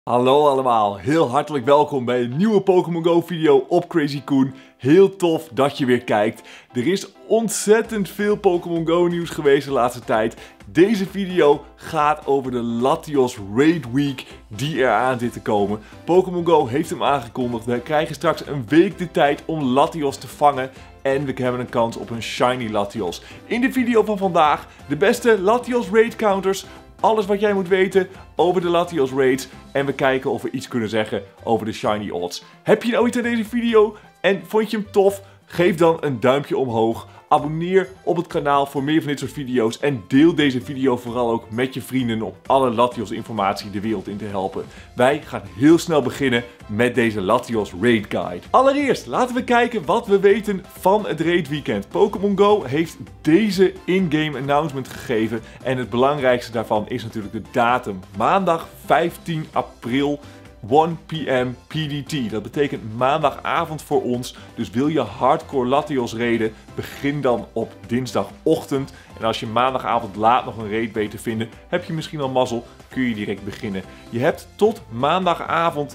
Hallo allemaal, heel hartelijk welkom bij een nieuwe Pokémon Go video op Crazy Koen. Heel tof dat je weer kijkt. Er is ontzettend veel Pokémon Go nieuws geweest de laatste tijd. Deze video gaat over de Latios Raid Week die eraan zit te komen. Pokémon Go heeft hem aangekondigd. We krijgen straks een week de tijd om Latios te vangen. En we hebben een kans op een Shiny Latios. In de video van vandaag de beste Latios Raid counters. Alles wat jij moet weten over de Latios Raids. En we kijken of we iets kunnen zeggen over de Shiny odds. Heb je nou iets aan deze video en vond je hem tof? Geef dan een duimpje omhoog. Abonneer op het kanaal voor meer van dit soort video's. En deel deze video vooral ook met je vrienden om alle Latios informatie de wereld in te helpen. Wij gaan heel snel beginnen met deze Latios Raid Guide. Allereerst laten we kijken wat we weten van het Raid Weekend. Pokémon Go heeft deze in-game announcement gegeven. En het belangrijkste daarvan is natuurlijk de datum. Maandag 15 april. 1 PM PDT. Dat betekent maandagavond voor ons. Dus wil je hardcore Latios raiden, begin dan op dinsdagochtend. En als je maandagavond laat nog een raid weet te vinden, heb je misschien al mazzel, kun je direct beginnen. Je hebt tot maandagavond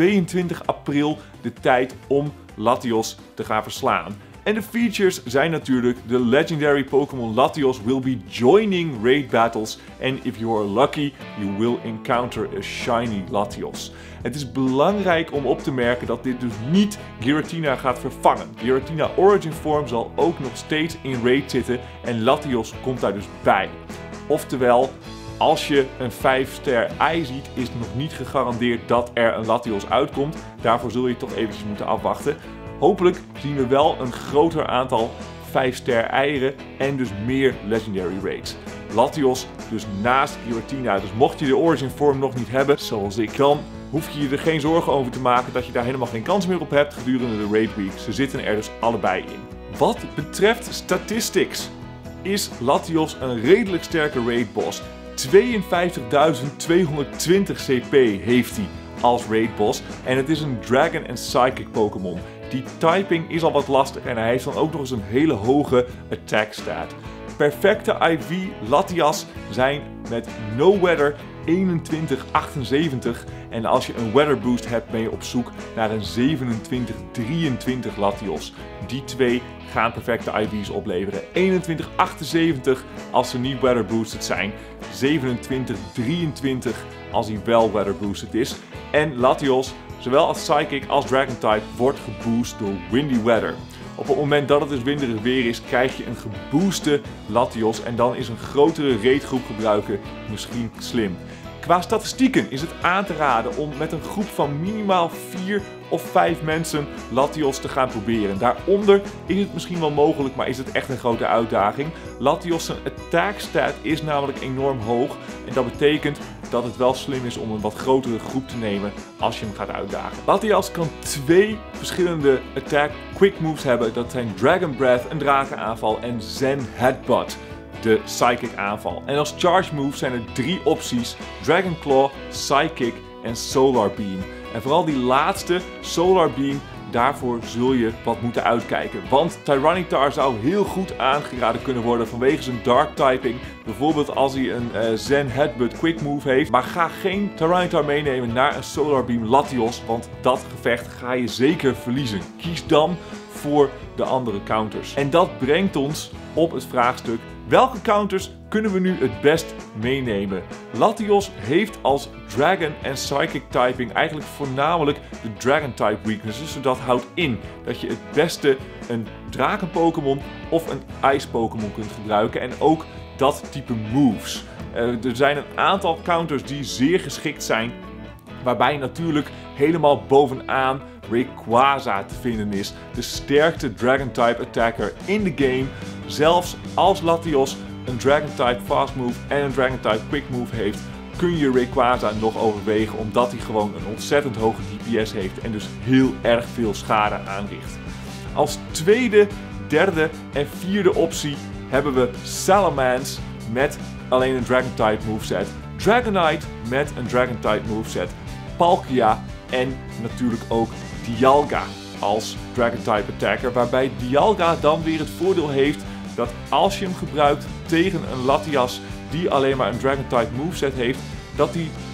22 april de tijd om Latios te gaan verslaan. En de features zijn natuurlijk de legendary Pokémon Latios will be joining raid battles. And if you are lucky, you will encounter a shiny Latios. Het is belangrijk om op te merken dat dit dus niet Giratina gaat vervangen. Giratina Origin Form zal ook nog steeds in raid zitten en Latios komt daar dus bij. Oftewel, als je een 5-ster ei ziet, is het nog niet gegarandeerd dat er een Latios uitkomt. Daarvoor zul je toch eventjes moeten afwachten. Hopelijk zien we wel een groter aantal 5-ster eieren en dus meer legendary raids. Latios dus naast Giratina. Dus mocht je de Origin Form nog niet hebben, zoals ik, dan hoef je je er geen zorgen over te maken dat je daar helemaal geen kans meer op hebt gedurende de Raid Week. Ze zitten er dus allebei in. Wat betreft statistics is Latios een redelijk sterke raid boss. 52.220 CP heeft hij als raid boss en het is een Dragon en Psychic Pokémon. Die typing is al wat lastig en hij heeft dan ook nog eens een hele hoge attack stat. Perfecte IV Latias zijn met No Weather 2178 en als je een Weather Boost hebt ben je op zoek naar een 2723 Latios. Die twee gaan perfecte IV's opleveren. 2178 als ze niet Weather Boosted zijn, 2723 als hij wel Weather Boosted is. En Latios, zowel als Psychic als Dragon type, wordt geboost door Windy Weather. Op het moment dat het dus winderig weer is, krijg je een gebooste Latios en dan is een grotere raidgroep gebruiken misschien slim. Qua statistieken is het aan te raden om met een groep van minimaal 4 of 5 mensen Latios te gaan proberen. Daaronder is het misschien wel mogelijk, maar is het echt een grote uitdaging. Latios' zijn attack stat is namelijk enorm hoog en dat betekent dat het wel slim is om een wat grotere groep te nemen als je hem gaat uitdagen. Latios kan 2 verschillende attack quick moves hebben. Dat zijn Dragon Breath, een drakenaanval, en Zen Headbutt, de Psychic aanval. En als charge move zijn er 3 opties: Dragon Claw, Psychic en Solar Beam. En vooral die laatste, Solar Beam, daarvoor zul je wat moeten uitkijken. Want Tyranitar zou heel goed aangeraden kunnen worden vanwege zijn dark typing. Bijvoorbeeld als hij een Zen Headbutt quick move heeft. Maar ga geen Tyranitar meenemen naar een Solar Beam Latios, want dat gevecht ga je zeker verliezen. Kies dan voor de andere counters. En dat brengt ons op het vraagstuk: welke counters kunnen we nu het best meenemen? Latios heeft als Dragon en Psychic typing eigenlijk voornamelijk de Dragon type weaknesses. Dus dat houdt in dat je het beste een Draken Pokémon of een Ice Pokémon kunt gebruiken. En ook dat type moves. Er zijn een aantal counters die zeer geschikt zijn. Waarbij natuurlijk helemaal bovenaan Rayquaza te vinden is. De sterkste Dragon type attacker in de game. Zelfs als Latios een Dragon type fast move en een Dragon type quick move heeft, kun je Rayquaza nog overwegen omdat hij gewoon een ontzettend hoge DPS heeft en dus heel erg veel schade aanricht. Als tweede, derde en vierde optie hebben we Salamence met alleen een Dragon type moveset, Dragonite met een Dragon type moveset, Palkia en natuurlijk ook Dialga als Dragon type attacker, waarbij Dialga dan weer het voordeel heeft dat als je hem gebruikt tegen een Latias die alleen maar een Dragon type moveset heeft, dat hij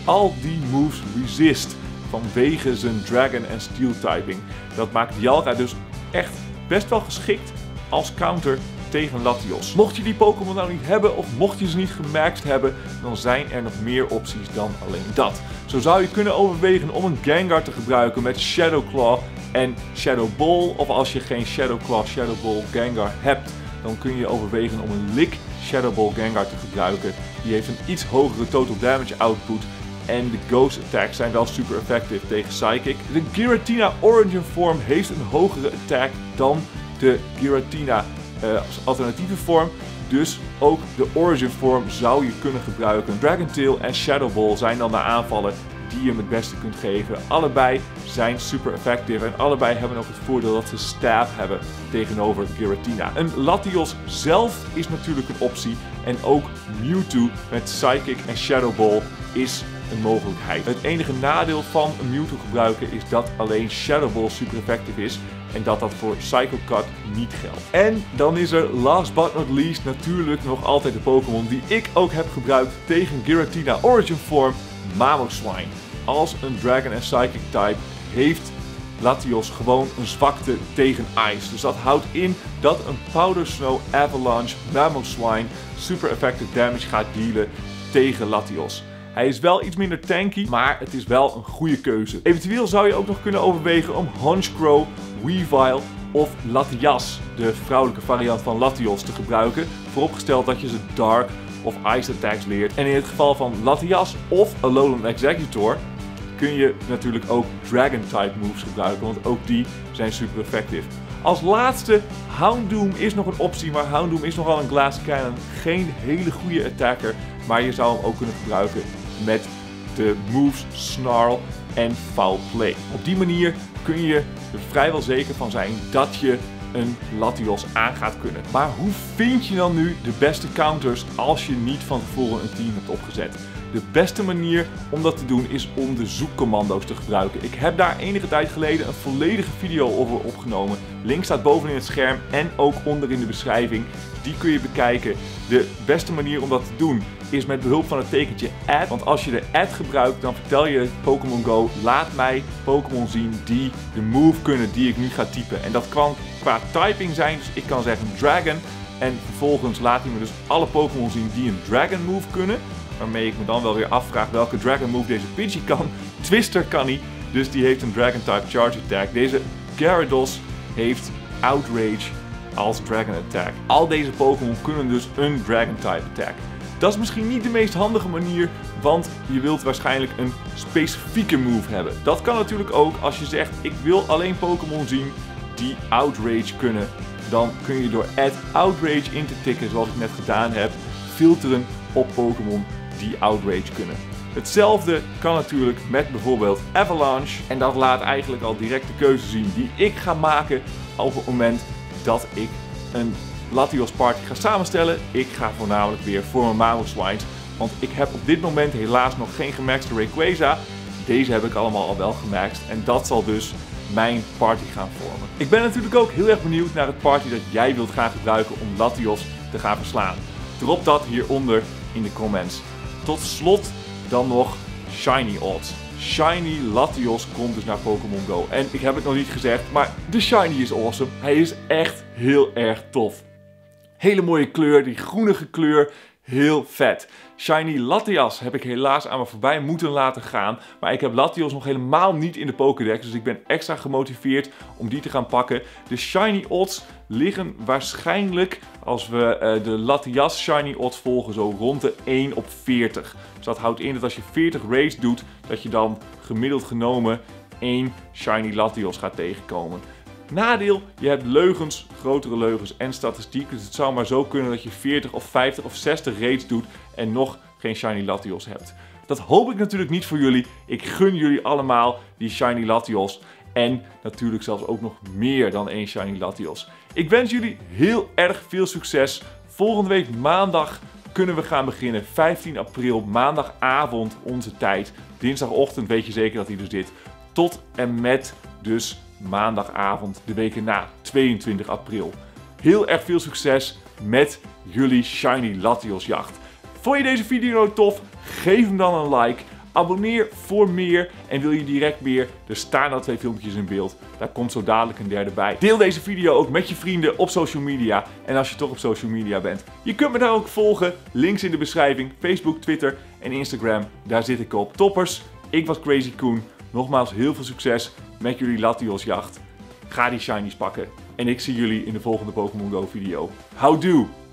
al die moves resist vanwege zijn Dragon en Steel typing. Dat maakt Dialga dus echt best wel geschikt als counter tegen Latios. Mocht je die Pokémon nou niet hebben of mocht je ze niet gemaxed hebben, dan zijn er nog meer opties dan alleen dat. Zo zou je kunnen overwegen om een Gengar te gebruiken met Shadow Claw en Shadow Ball. Of als je geen Shadow Claw, Shadow Ball Gengar hebt, dan kun je overwegen om een Lick Shadow Ball Gengar te gebruiken. Die heeft een iets hogere total damage output. En de Ghost attacks zijn wel super effectief tegen Psychic. De Giratina Origin Form heeft een hogere attack dan de Giratina als alternatieve vorm. Dus ook de Origin Form zou je kunnen gebruiken. Dragon Tail en Shadow Ball zijn dan de aanvallen die je hem het beste kunt geven. Allebei zijn super effectief en allebei hebben ook het voordeel dat ze stab hebben tegenover Giratina. Een Latios zelf is natuurlijk een optie en ook Mewtwo met Psychic en Shadow Ball is een mogelijkheid. Het enige nadeel van een Mewtwo gebruiken is dat alleen Shadow Ball super effectief is en dat dat voor Psycho Cut niet geldt. En dan is er last but not least natuurlijk nog altijd de Pokémon die ik ook heb gebruikt tegen Giratina Origin Form, Mamoswine. Als een Dragon en Psychic type heeft Latios gewoon een zwakte tegen Ice. Dus dat houdt in dat een Powder Snow Avalanche Mamoswine super effective damage gaat dealen tegen Latios. Hij is wel iets minder tanky, maar het is wel een goede keuze. Eventueel zou je ook nog kunnen overwegen om Honchkrow, Weavile of Latias, de vrouwelijke variant van Latios, te gebruiken. Vooropgesteld dat je ze Dark of Ice attacks leert. En in het geval van Latias of Alolan Exeggutor kun je natuurlijk ook Dragon type moves gebruiken, want ook die zijn super effectief. Als laatste, Houndoom is nog een optie, maar Houndoom is nogal een Glass Cannon. Geen hele goede attacker, maar je zou hem ook kunnen gebruiken met de moves Snarl en Foul Play. Op die manier kun je er vrijwel zeker van zijn dat je een Latios aan gaat kunnen. Maar hoe vind je dan nu de beste counters als je niet van tevoren een team hebt opgezet? De beste manier om dat te doen is om de zoekcommando's te gebruiken. Ik heb daar enige tijd geleden een volledige video over opgenomen. Link staat bovenin het scherm en ook onder in de beschrijving. Die kun je bekijken. De beste manier om dat te doen is met behulp van het tekentje add. Want als je de add gebruikt, dan vertel je Pokémon Go, laat mij Pokémon zien die de move kunnen die ik nu ga typen. En dat kan qua typing zijn, dus ik kan zeggen Dragon. En vervolgens laat hij me dus alle Pokémon zien die een Dragon move kunnen. Waarmee ik me dan wel weer afvraag welke Dragon move deze Pidgey kan. Twister kan hij, dus die heeft een Dragon type charge attack. Deze Gyarados heeft Outrage als Dragon attack. Al deze Pokémon kunnen dus een Dragon type attack. Dat is misschien niet de meest handige manier, want je wilt waarschijnlijk een specifieke move hebben. Dat kan natuurlijk ook als je zegt ik wil alleen Pokémon zien die Outrage kunnen. Dan kun je door Add Outrage in te tikken zoals ik net gedaan heb, filteren op Pokémon die Outrage kunnen. Hetzelfde kan natuurlijk met bijvoorbeeld Avalanche. En dat laat eigenlijk al direct de keuze zien die ik ga maken op het moment dat ik een Latios party ga samenstellen. Ik ga voornamelijk weer voor mijn Mamoswines. Want ik heb op dit moment helaas nog geen gemaxte Rayquaza. Deze heb ik allemaal al wel gemaxed. En dat zal dus mijn party gaan vormen. Ik ben natuurlijk ook heel erg benieuwd naar het party dat jij wilt gaan gebruiken om Latios te gaan verslaan. Drop dat hieronder in de comments. Tot slot dan nog Shiny Odds. Shiny Latios komt dus naar Pokémon Go. En ik heb het nog niet gezegd, maar de Shiny is awesome. Hij is echt heel erg tof. Hele mooie kleur, die groenige kleur. Heel vet. Shiny Latias heb ik helaas aan me voorbij moeten laten gaan. Maar ik heb Latios nog helemaal niet in de Pokédex. Dus ik ben extra gemotiveerd om die te gaan pakken. De Shiny Odds liggen waarschijnlijk, als we de Latias Shiny Odds volgen, zo rond de 1 op 40. Dus dat houdt in dat als je 40 raids doet, dat je dan gemiddeld genomen 1 Shiny Latios gaat tegenkomen. Nadeel, je hebt leugens, grotere leugens en statistiek. Dus het zou maar zo kunnen dat je 40 of 50 of 60 raids doet en nog geen Shiny Latios hebt. Dat hoop ik natuurlijk niet voor jullie. Ik gun jullie allemaal die Shiny Latios. En natuurlijk zelfs ook nog meer dan 1 Shiny Latios. Ik wens jullie heel erg veel succes. Volgende week maandag kunnen we gaan beginnen. 15 april, maandagavond onze tijd. Dinsdagochtend weet je zeker dat hij er zit. Tot en met dus maandagavond de week erna, 22 april. Heel erg veel succes met jullie Shiny Latios jacht. Vond je deze video nou tof? Geef hem dan een like. Abonneer voor meer en wil je direct meer, er staan al 2 filmpjes in beeld. Daar komt zo dadelijk een derde bij. Deel deze video ook met je vrienden op social media. En als je toch op social media bent, je kunt me daar ook volgen. Links in de beschrijving, Facebook, Twitter en Instagram. Daar zit ik op. Toppers, ik was Crazy Koen. Nogmaals heel veel succes met jullie Latios jacht. Ga die shinies pakken. En ik zie jullie in de volgende Pokémon Go video. Houdoe!